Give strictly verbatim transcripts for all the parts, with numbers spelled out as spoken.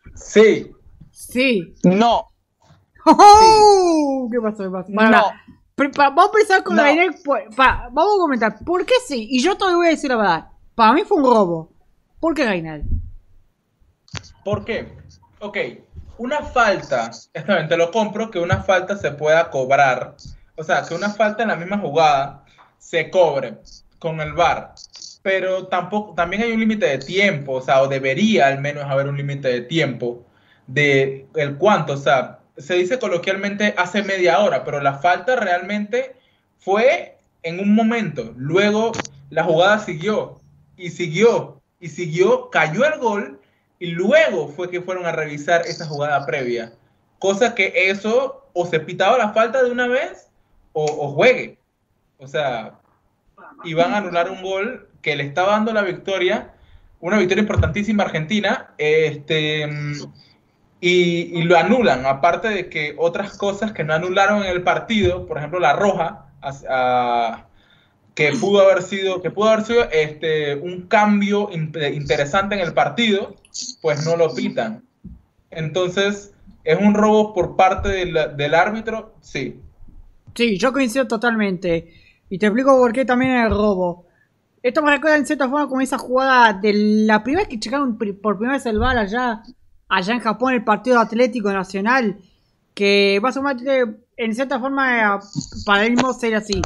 Sí. Sí. No. ¡Oh! ¿Qué pasó? ¿Qué pasó? Para, No. para, para, vamos a empezar con No. la Inés. Para, vamos a comentar. ¿Por qué sí? Y yo todavía voy a decir la verdad. Para mí fue un robo. ¿Por qué Gainal? ¿Por qué? Ok, una falta, esta vez te lo compro, que una falta se pueda cobrar. O sea, que una falta en la misma jugada se cobre con el V A R. Pero tampoco, también hay un límite de tiempo, o sea, o debería al menos haber un límite de tiempo de el cuánto, o sea, se dice coloquialmente hace media hora, pero la falta realmente fue en un momento. Luego la jugada siguió y siguió y siguió, cayó el gol y luego fue que fueron a revisar esa jugada previa. Cosa que eso o se pitaba la falta de una vez o, o juegue. O sea, iban a anular un gol que le estaba dando la victoria, una victoria importantísima a Argentina, este, y, y lo anulan, aparte de que otras cosas que no anularon en el partido, por ejemplo la roja, a, a, que pudo haber sido, que pudo haber sido este, un cambio interesante en el partido, pues no lo pitan. Entonces, ¿es un robo por parte del, del árbitro? Sí. Sí, yo coincido totalmente. Y te explico por qué también es el robo. Esto me recuerda en cierta forma como esa jugada de la primera vez que checaron por primera vez el V A R allá, allá en Japón, el partido Atlético Nacional, que básicamente en cierta forma para el mismo ser así.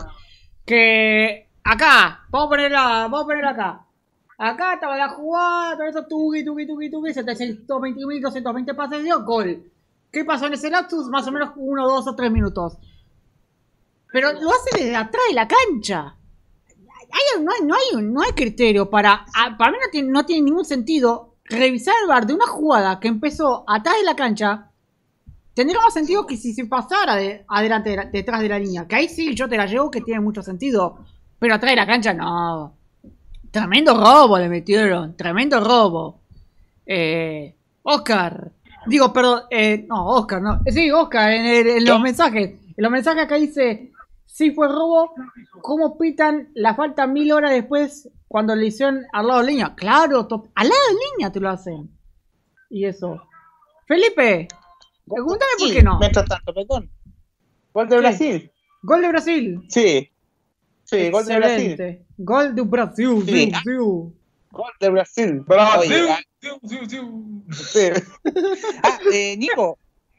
Que acá, vamos a ponerla, vamos a ponerla acá. Acá estaba la jugada, todo eso, tuki, tuki, tuki, tuki, setecientos veinte mil doscientos veinte pases, dio gol. ¿Qué pasó en ese lapsus? Más o menos uno, dos o tres minutos. Pero lo hace desde atrás de la cancha. Hay, no, hay, no, hay, no hay criterio para... A, para mí no tiene, no tiene ningún sentido revisar el V A R de una jugada que empezó atrás de la cancha. Tendría más sentido que si se pasara de, adelante, de, detrás de la línea. Que ahí sí yo te la llevo, que tiene mucho sentido. Pero atrás de la cancha no. Tremendo robo le metieron. Tremendo robo. Eh, Oscar. Digo, perdón. Eh, no, Oscar, no. Sí, Oscar, en, el, en los mensajes. En los mensajes acá dice... Sí fue robo. ¿Cómo pitan la falta mil horas después cuando le hicieron al lado de línea? Claro, top, al lado de línea te lo hacen. Y eso. Felipe, pregúntame sí, por qué no. Mientras tanto, perdón. Gol de ¿Qué? Brasil. Gol de Brasil. Sí. Sí, gol de Brasil. Gol de Brasil. Sí. Sí. Sí. Gol de Brasil. Brasil. Oye, ah, Sí, sí, sí. sí. Ah, eh, Nico.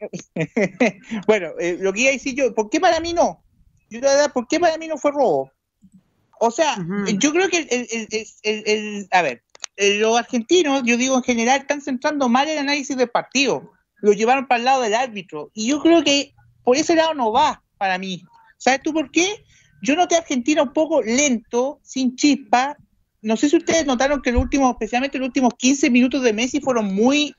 Bueno, eh, lo que iba a decir yo, ¿por qué para mí no? Yo la verdad, ¿por qué para mí no fue robo? O sea, Ujú. yo creo que el, el, el, el, el- a ver, eh, los argentinos, yo digo en general, están centrando mal el análisis del partido. Lo llevaron para el lado del árbitro. Y yo creo que por ese lado no va para mí. ¿Sabes tú por qué? Yo noté a Argentina un poco lento, sin chispa. No sé si ustedes notaron que los últimos, especialmente los últimos quince minutos de Messi fueron muy,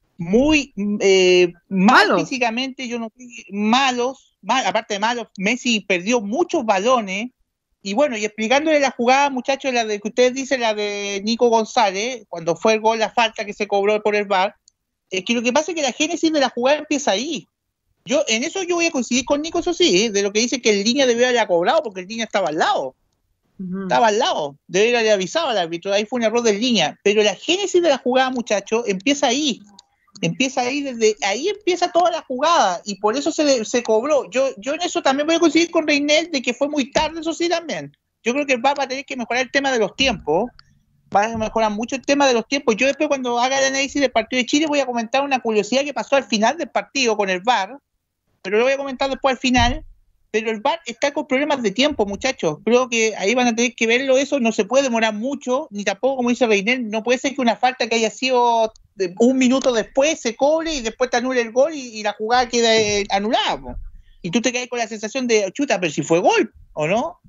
muy eh, mal Malos. físicamente. Yo noté malos, mal, aparte de malos, Messi perdió muchos balones. Y bueno, y explicándole la jugada, muchachos, la de que ustedes dicen, la de Nico González, cuando fue el gol, la falta que se cobró por el V A R, es que lo que pasa es que la génesis de la jugada empieza ahí. Yo, en eso yo voy a coincidir con Nico, eso sí, ¿eh? De lo que dice que el línea debió haberla cobrado, porque el línea estaba al lado, Ujú. estaba al lado, debería haber avisado al árbitro, ahí fue un error del línea. Pero la génesis de la jugada, muchachos, empieza ahí. Empieza ahí, desde ahí empieza toda la jugada, y por eso se, se cobró. Yo, yo en eso también voy a coincidir con Reinel, de que fue muy tarde, eso sí también. Yo creo que el V A R va a tener que mejorar el tema de los tiempos, va a mejorar mucho el tema de los tiempos. Yo después, cuando haga el análisis del partido de Chile, voy a comentar una curiosidad que pasó al final del partido con el V A R, pero lo voy a comentar después al final. Pero el V A R está con problemas de tiempo, muchachos. Creo que ahí van a tener que verlo eso. No se puede demorar mucho, ni tampoco, como dice Reinel, no puede ser que una falta que haya sido de un minuto después se cobre y después te anule el gol y, y la jugada queda eh, anulada, po. Y tú te quedas con la sensación de, chuta, pero si fue gol, ¿o no?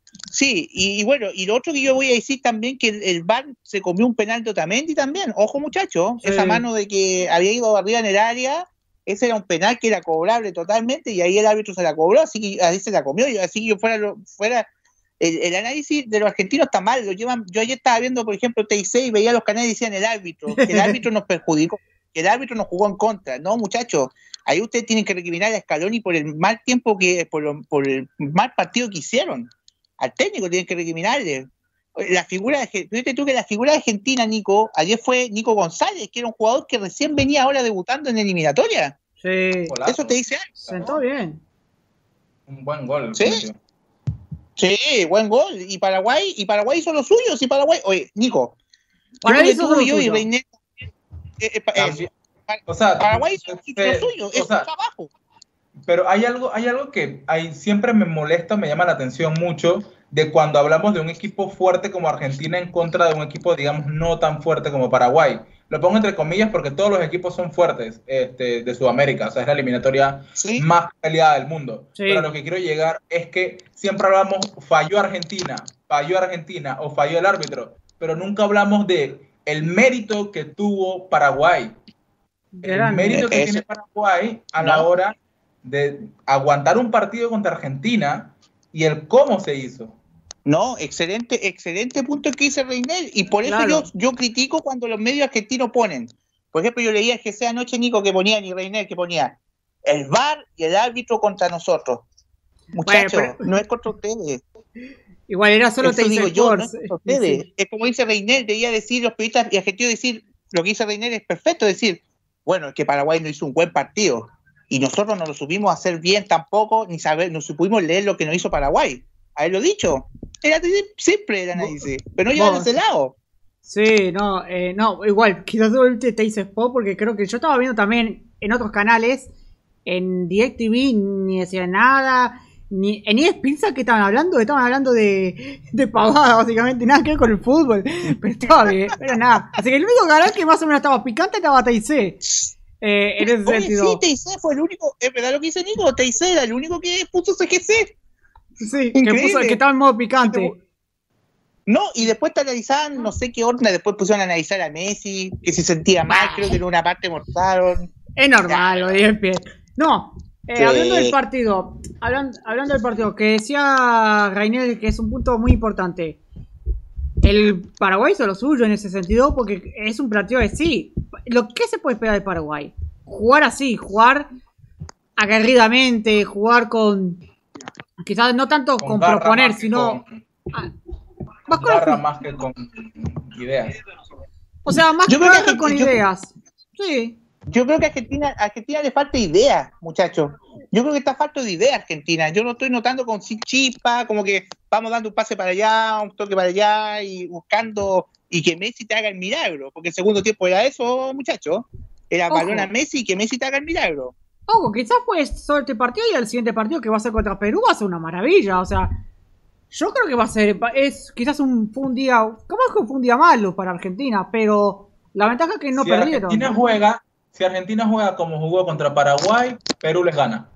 Sí, y, y bueno, y lo otro que yo voy a decir también, que el, el V A R se comió un penal de Otamendi también. Ojo, muchachos, Sí. esa mano de que había ido arriba en el área, ese era un penal que era cobrable totalmente, y ahí el árbitro se la cobró, así que ahí se la comió. Yo, así que yo fuera, lo, fuera el, el análisis de los argentinos está mal, lo llevan. Yo ayer estaba viendo, por ejemplo, T I C y veía los canales y decían el árbitro, que el árbitro nos perjudicó, que el árbitro nos jugó en contra. No, muchachos, ahí ustedes tienen que recriminar a Scaloni por el mal tiempo que, por, lo, por el mal partido que hicieron. Al técnico tienen que recriminarle. la figura de, fíjate tú que la figura de Argentina, Nico, ayer fue Nico González, que era un jugador que recién venía ahora debutando en eliminatoria. Sí. Golazo. Eso te dice algo. Sentó bien. Un buen gol. Sí. Sergio. Sí, buen gol. Y Paraguay, y Paraguay hizo lo suyo, sí, Paraguay. Oye, Nico, Para yo creo eso que tú lo y yo y suyo. Reiner, eh, eh, pa- También. eh, O sea, Paraguay hizo eh, lo suyo, o es sea, su trabajo. pero hay algo, hay algo que hay, siempre me molesta, me llama la atención mucho de cuando hablamos de un equipo fuerte como Argentina en contra de un equipo, digamos, no tan fuerte como Paraguay. Lo pongo entre comillas porque todos los equipos son fuertes este, de Sudamérica, o sea, es la eliminatoria Sí. más peleada del mundo. Sí. Pero a lo que quiero llegar es que siempre hablamos, falló Argentina, falló Argentina o falló el árbitro, pero nunca hablamos de el mérito que tuvo Paraguay. El Grande. mérito que Eso. tiene Paraguay a la No. hora de aguantar un partido contra Argentina y el cómo se hizo. No, excelente, excelente punto que dice Reiner, y por eso Claro. yo, yo critico cuando los medios argentinos ponen. Por ejemplo, yo leía que sea anoche, Nico, que ponía, ni Reiner, que ponía el V A R y el árbitro contra nosotros. Muchachos, Bueno, pero- no es contra ustedes. Igual era solo Eso Teis digo yo, no es Sports. contra ustedes. Sí. Es como dice Reiner, debía decir los periodistas y argentinos decir, lo que dice Reiner es perfecto, decir, bueno, es que Paraguay no hizo un buen partido. Y nosotros no lo supimos hacer bien tampoco, ni saber, no supimos leer lo que nos hizo Paraguay. Haberlo dicho. Era simple el análisis, pero no llevan Vos. ese lado. Sí, no, eh, no, igual, quizás solamente Teis Sport, porque creo que yo estaba viendo también en otros canales, en DirecTV ni decían nada, ni en E S P N que estaban hablando, estaban hablando de, de pavada, básicamente, nada que ver con el fútbol, pero estaba bien, pero nada. Así que el único canal que más o menos estaba picante estaba Teis, eh, en ese Oye, sentido. sí, T I C fue el único, es verdad lo que dice Nico, T I C era el único que puso C G C. Sí, que, Increíble. puso, que estaba en modo picante. No, y después te analizaban, no sé qué orden, después pusieron a analizar a Messi, que se sentía mal, creo que en una parte mostraron. Es normal, lo dije bien. No, eh, Sí. hablando del partido, hablan- hablando del partido, que decía Rainer que es un punto muy importante. El Paraguay hizo lo suyo en ese sentido porque es un partido de sí. Lo que se puede esperar de Paraguay, jugar así, jugar aguerridamente, jugar con, quizás no tanto con, garra proponer, más que sino con- ah, con más con garra ofi- más que con ideas. o sea, más Yo que creo que garra con yo- ideas. Sí. Yo creo que a Argentina, a Argentina le falta idea, muchachos. Yo creo que está falta de idea Argentina. Yo lo estoy notando con sin chispa, como que vamos dando un pase para allá, un toque para allá y buscando y que Messi te haga el milagro. Porque el segundo tiempo era eso, muchachos. Era Ojo. balón a Messi y que Messi te haga el milagro. Ojo, quizás fue solo este partido y el siguiente partido que va a ser contra Perú va a ser una maravilla. O sea, yo creo que va a ser, es quizás un, fue un día, ¿cómo es que fue un día malo para Argentina? Pero la ventaja es que no si perdieron. Argentina juega, si Argentina juega como jugó contra Paraguay, Perú les gana.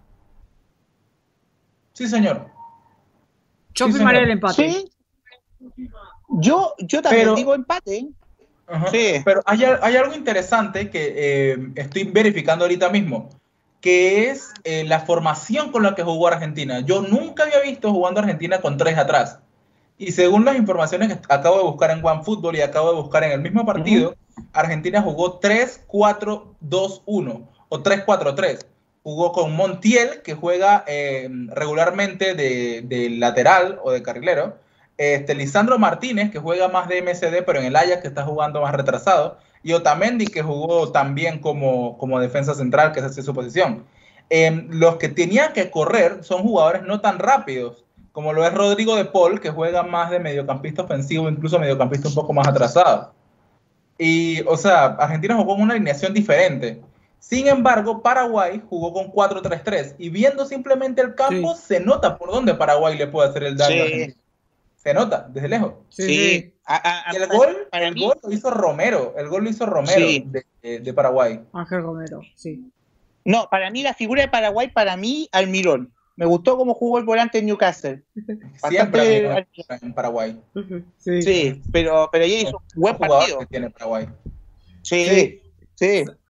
Sí, señor. Yo sí, firmaré señor. el empate. Sí. Yo, yo también Pero- digo empate. ¿eh? Ajá. Sí. Pero hay, al- hay algo interesante que eh, estoy verificando ahorita mismo, que es eh, la formación con la que jugó Argentina. Yo nunca había visto jugando Argentina con tres atrás. Y según las informaciones que acabo de buscar en OneFootball y acabo de buscar en el mismo partido, Argentina jugó tres cuatro dos uno o tres cuatro tres. Jugó con Montiel, que juega eh, regularmente de, de lateral o de carrilero. Este, Lisandro Martínez, que juega más de M C D, pero en el Ajax, que está jugando más retrasado. Y Otamendi, que jugó también como, como defensa central, que es así su posición. Eh, los que tenían que correr son jugadores no tan rápidos, como lo es Rodrigo de Paul, que juega más de mediocampista ofensivo, incluso mediocampista un poco más atrasado. Y, o sea, Argentina jugó con una alineación diferente. Sin embargo, Paraguay jugó con cuatro tres tres. Y viendo simplemente el campo, Sí. se nota por dónde Paraguay le puede hacer el daño a Sí. Argentina. Se nota, desde lejos. Sí, Sí. sí. A- a- a- Y el gol, para el mí- gol lo hizo Romero. El gol lo hizo Romero Sí. de, de- de Paraguay. Ángel Romero, sí. No, para mí la figura de Paraguay, para mí, Almirón. Me gustó cómo jugó el volante en Newcastle. Siempre Bastante- ha en Paraguay. Sí. Sí, pero, pero ella hizo un buen Un jugador partido. que tiene Paraguay. Sí, sí.